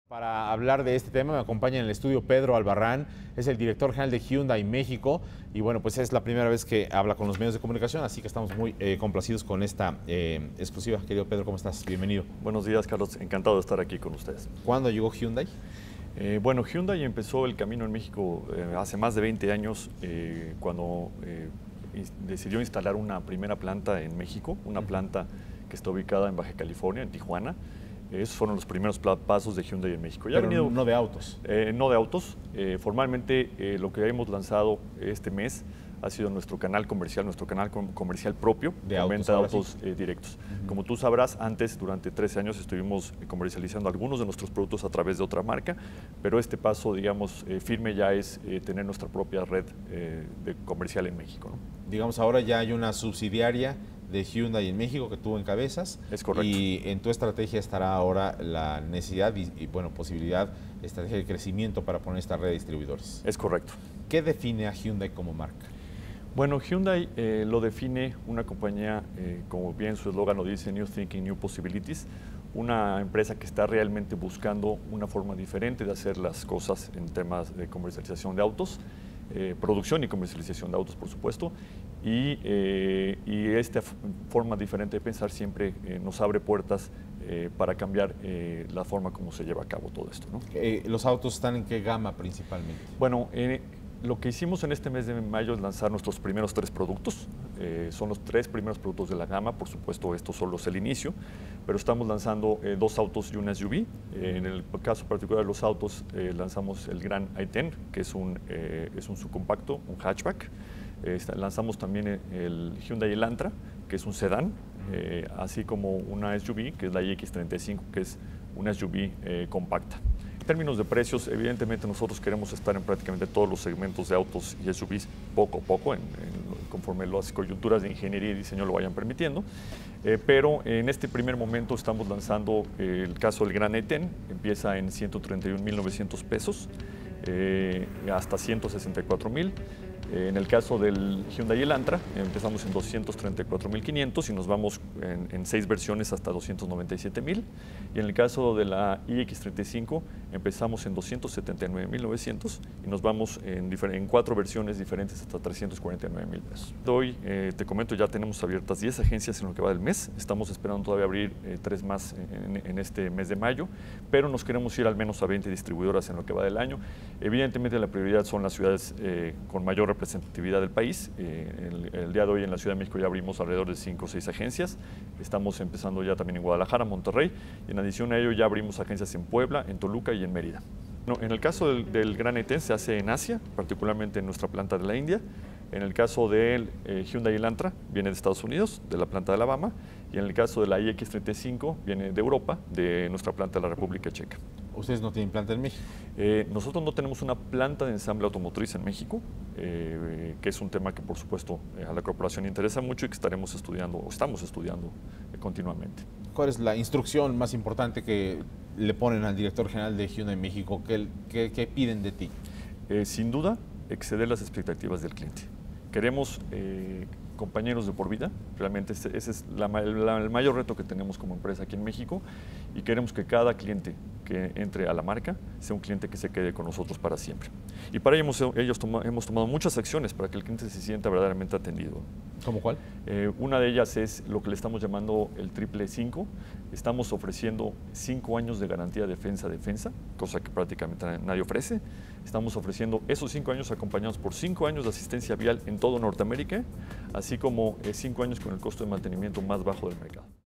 Para hablar de este tema me acompaña en el estudio Pedro Albarrán, es el director general de Hyundai México y bueno, pues es la primera vez que habla con los medios de comunicación, así que estamos muy complacidos con esta exclusiva. Querido Pedro, ¿cómo estás? Bienvenido. Buenos días, Carlos. Encantado de estar aquí con ustedes. ¿Cuándo llegó Hyundai? Bueno, Hyundai empezó el camino en México hace más de 20 años cuando decidió instalar una primera planta en México, una planta que está ubicada en Baja California, en Tijuana. Esos fueron los primeros pasos de Hyundai en México. Pero no de autos. No de autos. Formalmente lo que hemos lanzado este mes ha sido nuestro canal comercial propio de venta de autos sí. directos. Como tú sabrás, antes, durante 13 años, estuvimos comercializando algunos de nuestros productos a través de otra marca, pero este paso, digamos, firme ya es tener nuestra propia red comercial en México, ¿no? Digamos, ahora ya hay una subsidiaria de Hyundai en México que tú encabezas. Es correcto. Y en tu estrategia estará ahora la necesidad y bueno, posibilidad, estrategia de crecimiento para poner esta red de distribuidores. Es correcto. ¿Qué define a Hyundai como marca? Bueno, Hyundai lo define una compañía, como bien su eslogan lo dice, New Thinking, New Possibilities, una empresa que está realmente buscando una forma diferente de hacer las cosas en temas de comercialización de autos, producción y comercialización de autos, por supuesto, y esta forma diferente de pensar siempre nos abre puertas para cambiar la forma como se lleva a cabo todo esto, ¿no? ¿Los autos están en qué gama principalmente? Bueno, lo que hicimos en este mes de mayo es lanzar nuestros primeros 3 productos. Son los 3 primeros productos de la gama, por supuesto estos solo es el inicio, pero estamos lanzando 2 autos y una SUV. En el caso particular de los autos lanzamos el Gran i10, que es un subcompacto, un hatchback. Lanzamos también el Hyundai Elantra, que es un sedán, así como una SUV, que es la iX35, que es una SUV compacta. En términos de precios, evidentemente nosotros queremos estar en prácticamente todos los segmentos de autos y SUVs poco a poco, conforme las coyunturas de ingeniería y diseño lo vayan permitiendo. Pero en este primer momento estamos lanzando el caso del Gran i10, empieza en 131,900 pesos hasta 164,000. En el caso del Hyundai Elantra empezamos en 234,500 y nos vamos en 6 versiones hasta 297,000. Y en el caso de la iX35 empezamos en 279,900 y nos vamos en 4 versiones diferentes hasta 349,000 pesos. Hoy, te comento, ya tenemos abiertas 10 agencias en lo que va del mes. Estamos esperando todavía abrir 3 más en este mes de mayo, pero nos queremos ir al menos a 20 distribuidoras en lo que va del año. Evidentemente la prioridad son las ciudades con mayor representatividad del país. El día de hoy en la Ciudad de México ya abrimos alrededor de 5 o 6 agencias. Estamos empezando ya también en Guadalajara, Monterrey, y en adición a ello ya abrimos agencias en Puebla, en Toluca y en Mérida. En el caso del Gran i10 se hace en Asia, particularmente en nuestra planta de la India. En el caso del Hyundai Elantra viene de Estados Unidos, de la planta de Alabama, y en el caso de la iX35 viene de Europa, de nuestra planta de la República Checa. ¿Ustedes no tienen planta en México? Nosotros no tenemos una planta de ensamble automotriz en México, que es un tema que por supuesto a la corporación interesa mucho y que estaremos estudiando o estamos estudiando continuamente. ¿Cuál es la instrucción más importante que le ponen al director general de Hyundai México? ¿Qué piden de ti? Sin duda, exceder las expectativas del cliente. Queremos compañeros de por vida, realmente ese es el mayor reto que tenemos como empresa aquí en México, y queremos que cada cliente que entre a la marca sea un cliente que se quede con nosotros para siempre. Y para ello hemos tomado muchas acciones para que el cliente se sienta verdaderamente atendido. ¿Cómo cuál? Una de ellas es lo que le estamos llamando el triple 5. Estamos ofreciendo 5 años de garantía defensa, cosa que prácticamente nadie ofrece. Estamos ofreciendo esos 5 años acompañados por 5 años de asistencia vial en todo Norteamérica, así como 5 años con el costo de mantenimiento más bajo del mercado.